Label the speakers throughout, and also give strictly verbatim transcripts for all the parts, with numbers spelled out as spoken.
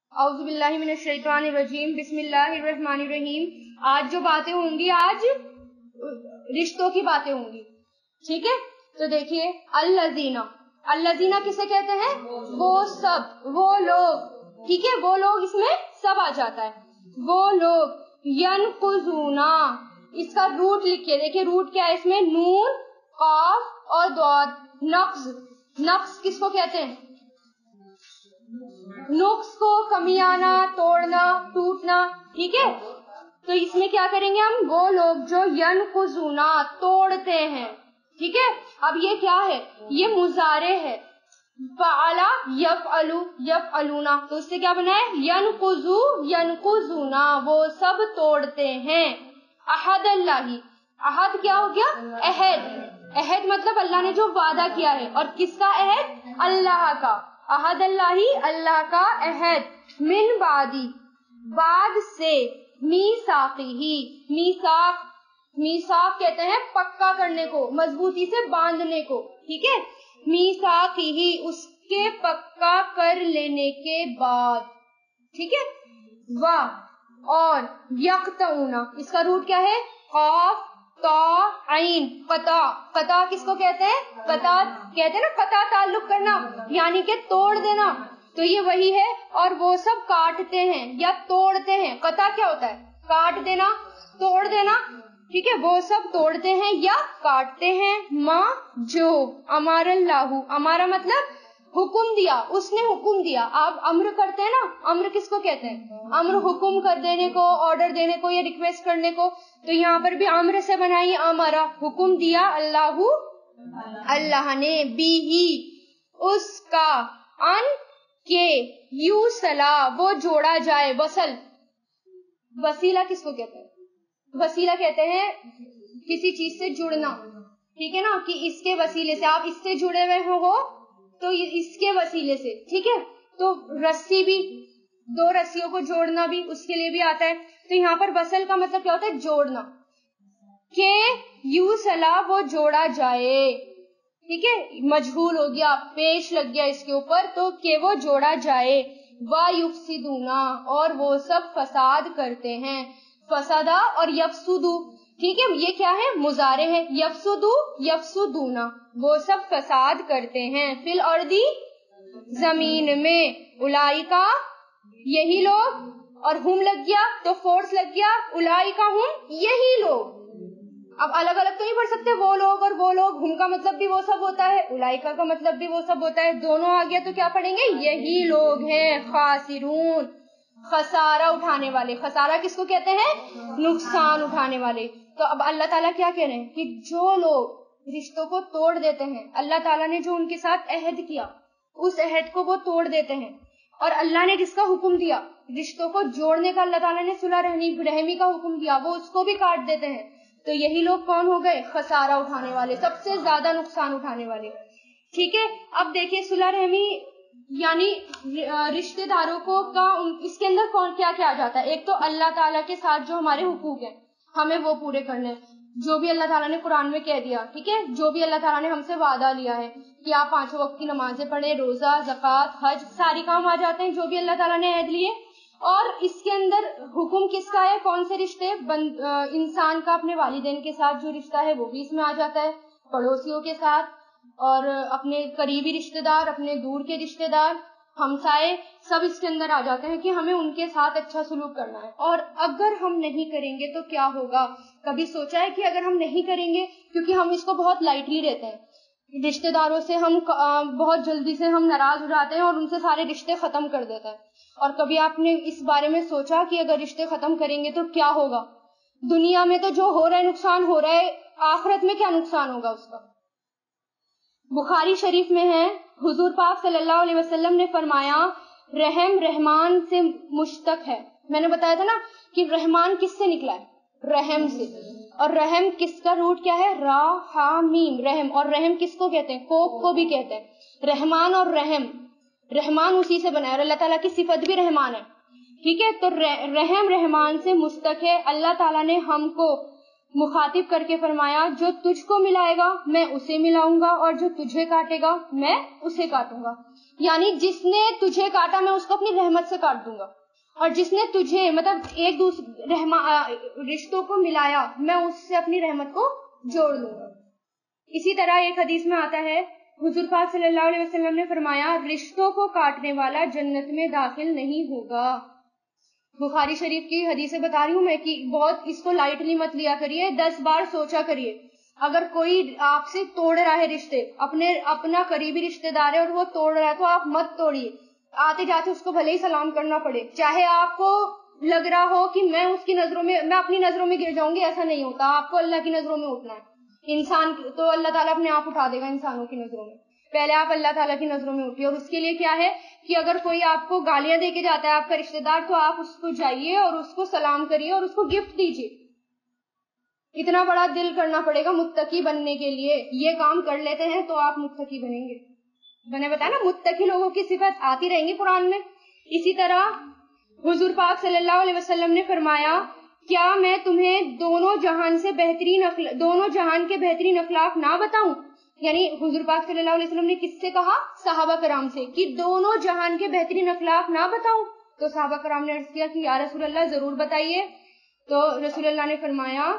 Speaker 1: اعوذ باللہ من الشیطان الرجیم، بسم اللہ الرحمن الرحیم۔ آج جو باتیں ہوں گی، آج رشتوں کی باتیں ہوں گی، ٹھیک ہے؟ تو دیکھیے، الذین، الذین کسے کہتے ہیں؟ وہ سب، وہ لوگ، ٹھیک ہے؟ وہ لوگ، اس میں سب آ جاتا ہے، وہ لوگ ینقضون، اس کا روٹ لکھیے، دیکھیے روٹ کیا ہے اس میں، نون، قاف اور ضاد۔ نقض، نقض کس کو کہتے ہیں؟ نقص کو، کمی آنا، توڑنا، ٹوٹنا، ٹھیک ہے؟ تو اس میں کیا کریں گے ہم؟ وہ لوگ جو ینقضون، توڑتے ہیں، ٹھیک ہے؟ اب یہ کیا ہے؟ یہ مضارع ہے، فعل یفعل یفعلون، تو اس سے کیا بنا ہے؟ ینقضو ینقضون، وہ سب توڑتے ہیں۔ عہد اللہ، عہد کیا ہو گیا؟ عہد، عہد مطلب اللہ نے جو وعدہ کیا ہے، اور کس کا عہد؟ اللہ کا، عہد اللہ، اللہ کا عہد، من بعدی، بعد سے، میثاقہ، میثاق، میثاق کہتے ہیں پکا کرنے کو، مضبوطی سے باندھنے کو، ٹھیک ہے؟ میثاقہ، اس کے پکا کر لینے کے بعد، ٹھیک ہے؟ واہ، اور یقطعون، اس کا روٹ کیا ہے؟ قاف تا عین، قطع، قطع کس کو کہتے ہیں؟ قطع کہتے ہیں نا، قطع تعلق کرنا، یعنی کہ توڑ دینا، تو یہ وہی ہے۔ اور وہ سب کاٹتے ہیں یا توڑتے ہیں، قطع کیا ہوتا ہے؟ کاٹ دینا، توڑ دینا، ٹھیک ہے؟ وہ سب توڑتے ہیں یا کاٹتے ہیں، ما جو امر اللہ، ہمارا مطلب حکم دیا، اس نے حکم دیا۔ آپ امر کرتے ہیں نا، امر کس کو کہتے ہیں؟ امر حکم کر دینے کو، آرڈر دینے کو یا ریکویسٹ کرنے کو، تو یہاں پر بھی امر سے بنائی، امرا، حکم دیا، اللہ، اللہ نے، بھی ہی، اس کا، ان کے، یوصلا، وہ جوڑا جائے، وصل، وسیلہ کس کو کہتے ہیں؟ وسیلہ کہتے ہیں کسی چیز سے جڑنا، ٹھیک ہے نا، کہ اس کے وسیلے سے، آپ اس سے جڑے ہوئے ہو تو اس کے وسیلے سے، ٹھیک ہے؟ تو رسی بھی، دو رسیوں کو جوڑنا بھی اس کے لیے بھی آتا ہے، تو یہاں پر وصل کا مطلب کیا ہوتا ہے؟ جوڑنا، کہ یوصلا، وہ جوڑا جائے، ٹھیک ہے؟ مجہول ہو گیا، پیش لگ گیا اس کے اوپر، تو کہ وہ جوڑا جائے۔ وَيُفْسِدُونَ، اور وہ سب فساد کرتے ہیں، فسادہ اور یفسدو، ٹھیک ہے؟ یہ کیا ہے؟ مضارع ہے، یفسدو یفسدون، وہ سب فساد کرتے ہیں، فی الارض، زمین میں، اولئکا، یہی لوگ، اور ہم لگ گیا تو فورس لگ گیا، اولئکا ہم، یہی لوگ، اب الگ الگ تو نہیں پڑھ سکتے، وہ لوگ اور وہ لوگ، ہم کا مطلب بھی وہ سب ہوتا ہے، اولئکا کا مطلب بھی وہ سب ہوتا ہے، دونوں آ گیا تو کیا پڑھیں گے؟ یہی لوگ ہیں، خاسرون، خسارہ اٹھانے والے، خسارہ کس کو کہتے ہیں؟ نقصان اٹھانے والے۔ تو اب اللہ تعالیٰ کیا کہہ رہے ہیں کہ جو لوگ رشتوں کو توڑ دیتے ہیں، اللہ تعالیٰ نے جو ان کے ساتھ عہد کیا، اس عہد کو وہ توڑ دیتے ہیں، اور اللہ نے جس کا حکم دیا رشتوں کو جوڑنے کا، اللہ تعالیٰ نے صلح رحمی کا حکم دیا، وہ اس کو بھی کاٹ دیتے ہیں، تو یہی لوگ کون ہو گئے؟ خسارہ اٹھانے والے، سب سے زیادہ نقصان اٹھانے والے، ٹھیک ہے؟ اب دیکھیے صلح رحمی یعنی رشتہ داروں کو کا اس کے اندر کون کیا کیا جاتا ہے؟ ایک تو اللہ تعالیٰ کے ساتھ جو ہمارے حقوق ہیں ہمیں وہ پورے کرنے، جو بھی اللہ تعالیٰ نے قرآن میں کہہ دیا، ٹھیک ہے؟ جو بھی اللہ تعالیٰ نے ہم سے وعدہ لیا ہے کہ آپ پانچوں وقت کی نمازیں پڑھیں، روزہ، زکوٰۃ، حج، ساری کام آ جاتے ہیں جو بھی اللہ تعالیٰ نے عہد لیے۔ اور اس کے اندر حکم کس کا ہے؟ کون سے رشتے؟ بند انسان کا اپنے والدین کے ساتھ جو رشتہ ہے وہ بھی اس میں آ جاتا ہے، پڑوسیوں کے ساتھ، اور اپنے قریبی رشتہ دار، اپنے دور کے رشتہ دار، ہمسائے، سب اس کے اندر آ جاتے ہیں کہ ہمیں ان کے ساتھ اچھا سلوک کرنا ہے۔ اور اگر ہم نہیں کریں گے تو کیا ہوگا؟ کبھی سوچا ہے کہ اگر ہم نہیں کریں گے، کیونکہ ہم اس کو بہت لائٹلی لیتے ہیں، رشتہ داروں سے ہم بہت جلدی سے ہم ناراض ہو جاتے ہیں اور ان سے سارے رشتے ختم کر دیتے ہیں، اور کبھی آپ نے اس بارے میں سوچا کہ اگر رشتے ختم کریں گے تو کیا ہوگا؟ دنیا میں تو جو ہو رہا ہے نقصان ہو رہا ہے، آخرت میں کیا نقصان ہوگا اس کا؟ بخاری شریف میں ہے، حضور پاک صلی اللہ علیہ وسلم نے فرمایا، رحم رحمان سے مشتق ہے۔ میں نے بتایا تھا نا کہ رحمان کس سے نکلا ہے؟ رحم سے، اور رحم کس کا روٹ کیا ہے؟ را ہا میم، رحم، اور رحم کس کو کہتے ہیں؟ کوک کو بھی کہتے ہیں، رحمان اور رحم، رحمان اسی سے بنا ہے، اور اللہ تعالیٰ کی صفت بھی رحمان ہے، ٹھیک ہے؟ تو رحم رحمان سے مشتق ہے۔ اللہ تعالیٰ نے ہم کو مخاطب کر کے فرمایا، جو تجھ کو ملائے گا میں اسے ملاؤں گا، اور جو تجھے کاٹے گا میں اسے کاٹوں گا۔ یعنی جس نے تجھے کاٹا میں اس کو اپنی رحمت سے کاٹ دوں گا، اور جس نے تجھے مطلب ایک دوسرے رشتوں کو ملایا میں اس سے اپنی رحمت کو جوڑ لوں گا. اسی طرح ایک حدیث میں آتا ہے حضور پاک صلی اللہ علیہ وسلم نے فرمایا رشتوں کو کاٹنے والا جنت میں داخل نہیں ہوگا. بخاری شریف کی حدیثیں بتا رہی ہوں میں کہ بہت اس کو لائٹلی مت لیا کریے، دس بار سوچا کریے. اگر کوئی آپ سے توڑ رہا ہے رشتے، اپنے اپنا قریبی رشتے دار ہے اور وہ توڑ رہا ہے تو آپ مت توڑیے. آتے جاتے اس کو بھلے ہی سلام کرنا پڑے، چاہے آپ کو لگ رہا ہو کہ میں اس کی نظروں میں میں اپنی نظروں میں گر جاؤں گی، ایسا نہیں ہوتا. آپ کو اللہ کی نظروں میں اٹھنا ہے. انسان تو اللہ تعالیٰ اپنے آپ اٹھا دے گا انسانوں کی نظروں میں، پہلے آپ اللہ تعالیٰ کی نظروں میں اٹھیے. اور اس کے لیے کیا ہے کہ اگر کوئی آپ کو گالیاں دے کے جاتا ہے آپ کا رشتے دار، تو آپ اس کو جائیے اور اس کو سلام کریے اور اس کو گفٹ دیجیے. اتنا بڑا دل کرنا پڑے گا متقی بننے کے لیے. یہ کام کر لیتے ہیں تو آپ متقی بنیں گے. میں نے بتایا نا متقی لوگوں کی صفت آتی رہیں گی قرآن میں. اسی طرح حضور پاک صلی اللہ علیہ وسلم نے فرمایا کیا میں تمہیں دونوں جہان سے بہترین دونوں جہان کے بہترین اخلاق نہ بتاؤں. یعنی حضور پاک صلی اللہ علیہ وسلم نے کس سے کہا؟ صحابہ کرام سے، کہ دونوں جہان کے بہترین اخلاق نہ بتاؤں. تو صحابہ کرام نے عرض کیا کہ یا رسول اللہ ضرور بتائیے. تو رسول اللہ نے فرمایا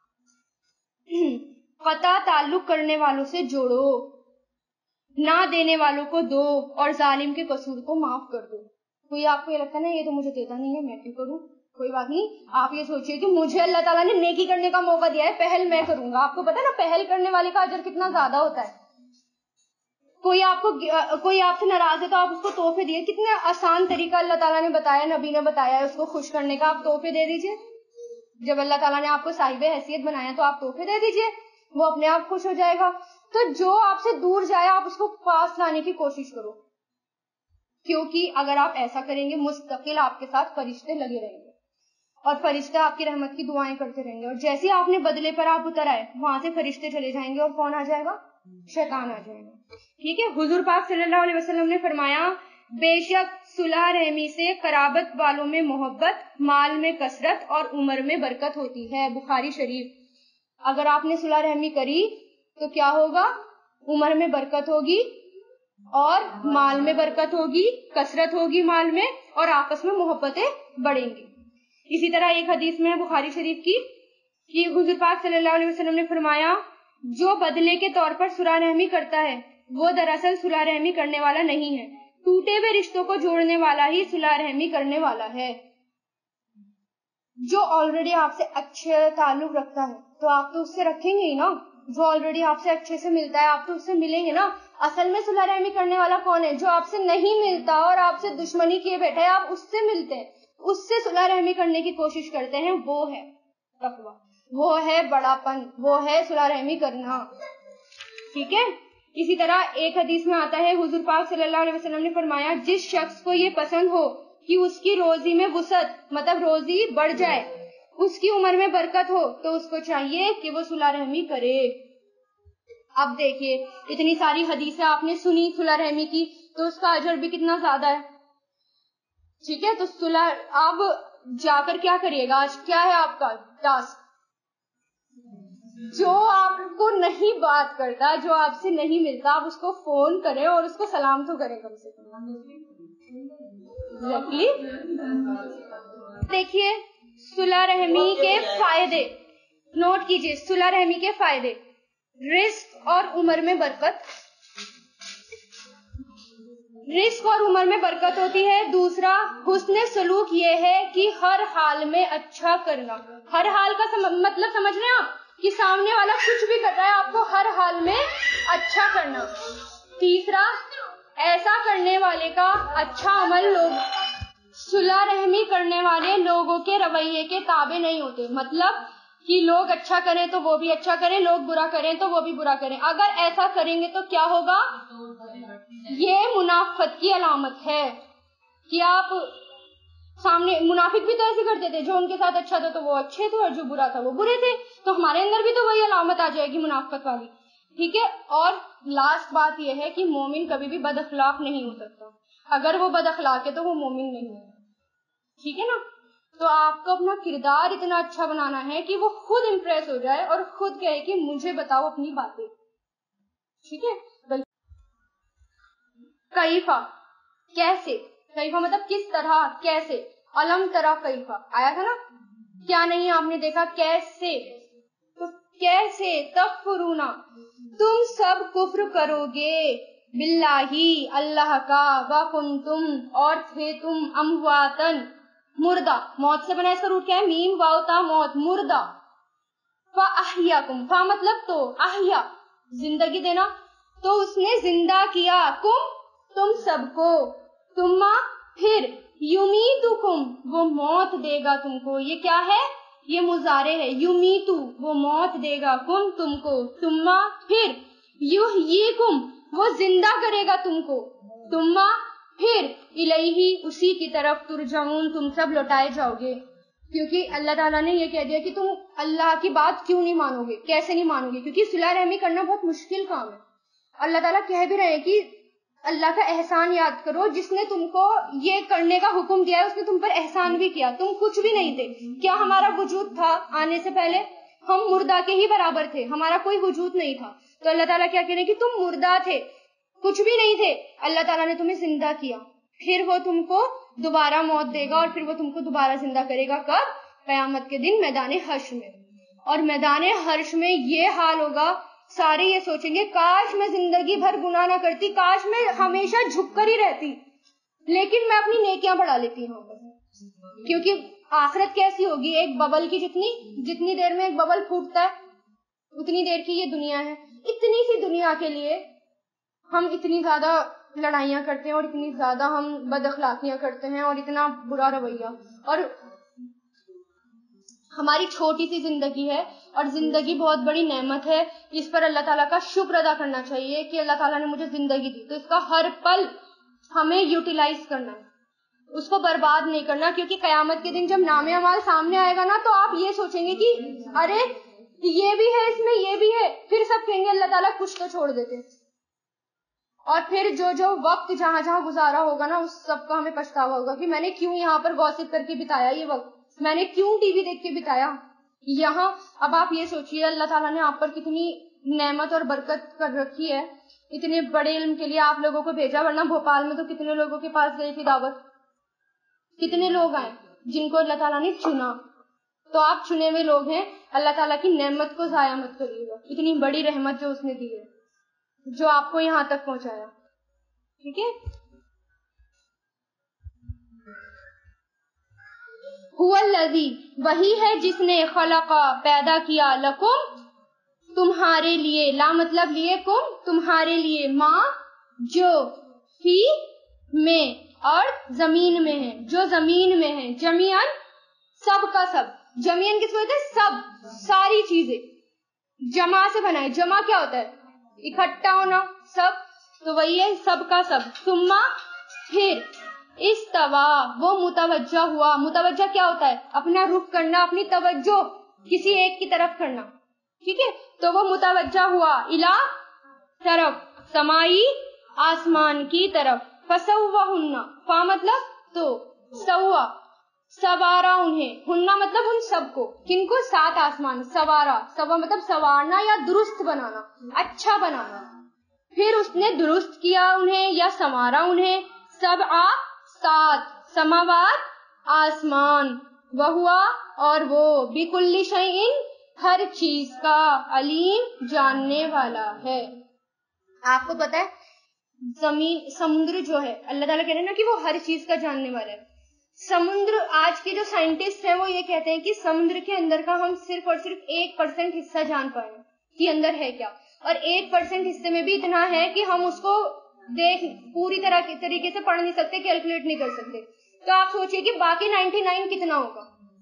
Speaker 1: قطع تعلق کرنے والوں سے جوڑو، نہ دینے والوں کو دو، اور ظالم کے قصور کو معاف کر دو. کوئی آپ کو یہ لگتا ہے نا یہ تو مجھے دیتا نہیں ہے میں کیوں کروں؟ کوئی بات نہیں، آپ یہ سوچئے کہ مجھے اللہ تعالیٰ نے نیکی کرنے کا موقع دیا ہے، پہل میں کروں گا. آپ کو پتا ہے نا پہل کرنے والے کا اجر کتنا زیادہ ہوتا ہے. کوئی آپ کو کوئی آپ سے ناراض ہے تو آپ اس کو تحفے دیے. کتنا آسان طریقہ اللہ تعالیٰ نے بتایا، نبی نے بتایا ہے اس کو خوش کرنے کا. آپ تحفے دے دیجئے. جب اللہ تعالیٰ نے آپ کو صاحب حیثیت بنایا تو آپ تحفے دے دیجئے، وہ اپنے آپ خوش ہو جائے گا. تو جو آپ سے دور جائے آپ اس کو پاس لانے کی کوشش کرو، کیونکہ اگر آپ ایسا کریں گے مستقل آپ کے ساتھ فرشتے لگے رہیں گے اور فرشتے آپ کی رحمت کی دعائیں کرتے رہیں گے. اور جیسے آپ نے بدلے پر آپ اتر آئے وہاں سے فرشتے چلے جائیں گے اور کون آ جائے گا؟ شیطان آ جائے گا. ٹھیک ہے. حضور پاک صلی اللہ علیہ وسلم نے فرمایا بے شک صلح رحمی سے قرابت والوں میں محبت، مال میں کثرت اور عمر میں برکت ہوتی ہے. بخاری شریف. اگر آپ نے صلح رحمی کری تو کیا ہوگا؟ عمر میں برکت ہوگی اور مال میں برکت ہوگی، کثرت ہوگی مال میں، اور آپس میں محبتیں بڑھیں گی. اسی طرح ایک حدیث میں بخاری شریف کی کہ حضور پاک صلی اللہ علیہ وسلم نے فرمایا جو بدلے کے طور پر صلح رحمی کرتا ہے وہ دراصل صلح رحمی کرنے والا نہیں ہے، ٹوٹے ہوئے رشتوں کو جوڑنے والا ہی صلح رحمی کرنے والا ہے. جو آلریڈی آپ سے اچھے تعلق رکھتا ہے تو آپ تو اس سے رکھیں گے ہی نا. جو آلریڈی آپ سے اچھے سے ملتا ہے آپ تو اس سے ملیں گے نا. اصل میں صلح رحمی کرنے والا کون ہے؟ جو آپ سے نہیں ملتا اور آپ سے دشمنی کیے بیٹھا ہے، آپ اس سے ملتے ہیں، اس سے صلح رحمی کرنے کی کوشش کرتے ہیں، وہ ہے تقویٰ، وہ ہے بڑاپن، وہ ہے صلح رحمی کرنا. ٹھیک ہے. اسی طرح ایک حدیث میں آتا ہے حضور پاک صلی اللہ علیہ وسلم نے فرمایا جس شخص کو یہ پسند ہو کہ اس کی روزی میں وسعت مطلب روزی بڑھ جائے، اس کی عمر میں برکت ہو، تو اس کو چاہیے کہ وہ صلح رحمی کرے. اب دیکھیے اتنی ساری حدیثیں آپ نے سنی صلح رحمی کی تو اس کا اجر بھی کتنا زیادہ ہے. ٹھیک ہے. تو صلح اب جا کر کیا کریے گا؟ آج کیا ہے آپ کا ٹاسک؟ جو آپ کو نہیں بات کرتا، جو آپ سے نہیں ملتا، آپ اس کو فون کریں اور اس کو سلام تو کریں کم سے کم. دیکھیے صلح رحمی کے فائدے نوٹ کیجیے. صلح رحمی کے فائدے: رزق اور عمر میں برکت، رزق اور عمر میں برکت ہوتی ہے. دوسرا حسن سلوک یہ ہے کہ ہر حال میں اچھا کرنا. ہر حال کا سم... مطلب سمجھ رہے ہیں آپ کہ سامنے والا کچھ بھی کر رہا ہے آپ کو ہر حال میں اچھا کرنا. تیسرا ایسا کرنے والے کا اچھا عمل لوگ صلح رحمی کرنے والے لوگوں کے رویے کے تابع نہیں ہوتے. مطلب کہ لوگ اچھا کریں تو وہ بھی اچھا کریں، لوگ برا کریں تو وہ بھی برا کریں. اگر ایسا کریں گے تو کیا ہوگا؟ یہ منافقت کی علامت ہے کہ آپ سامنے منافق بھی تو ایسے کرتے تھے، جو ان کے ساتھ اچھا تھا تو وہ اچھے تھے اور جو برا تھا وہ برے تھے. تو ہمارے اندر بھی تو وہی علامت آ جائے گی منافقت والی. ٹھیک ہے. اور لاسٹ بات یہ ہے کہ مومن کبھی بھی بد اخلاق نہیں ہو سکتا. اگر وہ بد اخلاق ہے تو وہ مومن نہیں ہے. ٹھیک ہے نا. تو آپ کو اپنا کردار اتنا اچھا بنانا ہے کہ وہ خود امپریس ہو جائے اور خود کہے کہ مجھے بتاؤ اپنی باتیں. ٹھیک ہے. کیفا کیسے, کیفا مطلب کس طرح, کیسے, علم ترا کیفا آیا تھا نا, کیا نہیں آپ نے دیکھا, کیسے, تو کیسے, تکفرون تم سب کفر کرو گے, باللہ اللہ کا, وکنتم اور تھے تم, امواتن مردہ, موت سے بنا اس کا روٹ کیا ہے, میم واو تا موت, مردہ, فاحیاکم, فا مطلب تو, احیا زندگی دینا, تو اس نے زندہ کیا, کم تم سب کو, ثم پھر, یمیتکم وہ موت دے گا تم کو, یہ کیا ہے, یہ مضارع ہے, یمیتو وہ موت دے گا, کم تم کو, ثم پھر, یحییکم وہ زندہ کرے گا تم کو, ثم پھر, الیہ اسی کی طرف, ترجعون تم سب لوٹائے جاؤ گے. کیونکہ اللہ تعالیٰ نے یہ کہہ دیا کہ تم اللہ کی بات کیوں نہیں مانو گے, کیسے نہیں مانو گے, کیونکہ صلح رحمی کرنا بہت مشکل کام ہے. اللہ تعالیٰ کہہ بھی رہے ہیں کہ اللہ کا احسان یاد کرو, جس نے تم کو یہ کرنے کا حکم دیا ہے اس نے تم پر احسان بھی کیا, تم کچھ بھی نہیں تھے. کیا ہمارا وجود تھا آنے سے پہلے, ہم مردہ کے ہی برابر تھے, ہمارا کوئی وجود نہیں تھا. تو اللہ تعالیٰ کیا کہہ رہے ہیں کہ تم مردہ تھے, کچھ بھی نہیں تھے, اللہ تعالیٰ نے تمہیں زندہ کیا, پھر وہ تم کو دوبارہ موت دے گا, اور پھر وہ تم کو دوبارہ زندہ کرے گا. کب, قیامت کے دن میدان حشر میں. اور میدان حشر میں یہ حال ہوگا, سارے یہ سوچیں گے کاش میں زندگی بھر گناہ نہ کرتی, کاش میں ہمیشہ جھک کر ہی رہتی, لیکن میں اپنی نیکیاں بڑھا لیتی ہوں. کیونکہ آخرت کیسی ہوگی, ایک ببل کی جتنی جتنی دیر میں ایک ببل پھوٹتا ہے اتنی دیر کی یہ دنیا ہے. اتنی سی دنیا کے لیے ہم اتنی زیادہ لڑائیاں کرتے ہیں, اور اتنی زیادہ ہم بد اخلاقیاں کرتے ہیں, اور اتنا برا رویہ. اور ہماری چھوٹی سی زندگی ہے, اور زندگی بہت بڑی نعمت ہے, اس پر اللہ تعالیٰ کا شکر ادا کرنا چاہیے کہ اللہ تعالیٰ نے مجھے زندگی دی. تو اس کا ہر پل ہمیں یوٹیلائز کرنا ہے, اس کو برباد نہیں کرنا. کیونکہ قیامت کے دن جب نام اعمال سامنے آئے گا نا, تو آپ یہ سوچیں گے کہ ارے یہ بھی ہے اس میں, یہ بھی ہے, پھر سب کہیں گے اللہ تعالیٰ کچھ تو چھوڑ دیتے. اور پھر جو جو وقت جہاں جہاں گزارا ہوگا نا, اس سب کا ہمیں پچھتاوا ہوگا کہ میں نے کیوں یہاں پر گوسپ کر کے بتایا یہ وقت, میں نے کیوں ٹی وی دیکھ کے بتایا یہاں. اب آپ یہ سوچئے اللہ تعالیٰ نے آپ پر کتنی نعمت اور برکت کر رکھی ہے, اتنے بڑے علم کے لیے آپ لوگوں کو بھیجا, ورنہ بھوپال میں تو کتنے لوگوں کے پاس گئی تھی دعوت, کتنے لوگ آئے جن کو اللہ تعالیٰ نے چنا. تو آپ چنے ہوئے لوگ ہیں, اللہ تعالیٰ کی نعمت کو ضائع مت کریے گا, اتنی بڑی رحمت جو اس نے دی ہے, جو آپ کو یہاں تک پہنچایا. ٹھیک ہے, هو الذی وہی ہے جس نے خلق پیدا کیا, لکم تمہارے لیے, لا مطلب لیے, کم تمہارے لیے, ماں جو, فی میں, اور زمین میں ہے, جو زمین میں ہے, جمیعن سب کا سب, جمیعن کس کو ہوتا ہے, سب, ساری چیزیں, جمع سے بنائے, جمع کیا ہوتا ہے, اکٹھا ہونا, سب, تو وہی ہے سب کا سب. ثم پھر, استوا وہ متوجہ ہوا, متوجہ کیا ہوتا ہے, اپنا رخ کرنا, اپنی توجہ کسی ایک کی طرف کرنا. ٹھیک ہے, تو وہ متوجہ ہوا, الا طرف, سمائی آسمان کی طرف, فسوہن, فا مطلب تو, سوا سوارا انہیں, ہننا مطلب ان سب کو, کن کو, سات آسمان, سوارا, سوا مطلب سوارنا یا درست بنانا, اچھا بنانا. پھر اس نے درست کیا انہیں یا سنوارا انہیں, سبع سات, سماوات آسمان, وہوا اور وہ, بکل شیء ہر چیز کا, علیم جاننے والا ہے. آپ کو پتا ہے زمین, سمندر جو ہے, اللہ تعالیٰ کہہ رہے ہیں نا کہ وہ ہر چیز کا جاننے والا ہے. سمندر, آج کے جو سائنٹسٹ ہیں وہ یہ کہتے ہیں کہ سمندر کے اندر کا ہم صرف اور صرف ایک پرسنٹ حصہ جان پائے کہ اندر ہے کیا, اور ایک پرسنٹ حصے میں بھی اتنا ہے کہ ہم اس کو دیکھ پوری طرح کے طریقے سے پڑھ نہیں سکتے, کیلکولیٹ نہیں کر سکتے. تو آپ سوچئے کہ باقی نائنٹی نائن کتنا ہوگا,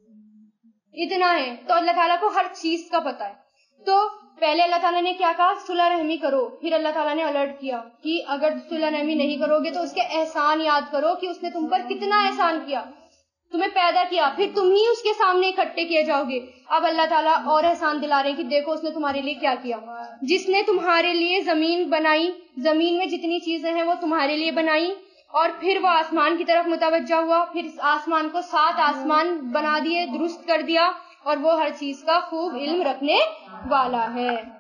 Speaker 1: اتنا ہے. تو اللہ تعالیٰ کو ہر چیز کا پتا ہے. تو پہلے اللہ تعالیٰ نے کیا کہا, صلح رحمی کرو, پھر اللہ تعالیٰ نے الرٹ کیا کہ اگر صلح رحمی نہیں کرو گے تو اس کے احسان یاد کرو کہ اس نے تم پر کتنا احسان کیا, تمہیں پیدا کیا, پھر تم ہی اس کے سامنے اکٹھے کیے جاؤ گے. اب اللہ تعالیٰ اور احسان دلا رہے ہیں کہ دیکھو اس نے تمہارے لیے کیا کیا, جس نے تمہارے لیے زمین بنائی, زمین میں جتنی چیزیں ہیں وہ تمہارے لیے بنائی, اور پھر وہ آسمان کی طرف متوجہ ہوا, پھر اس آسمان کو سات آسمان بنا دیے, درست کر دیا, اور وہ ہر چیز کا خوب علم رکھنے والا ہے.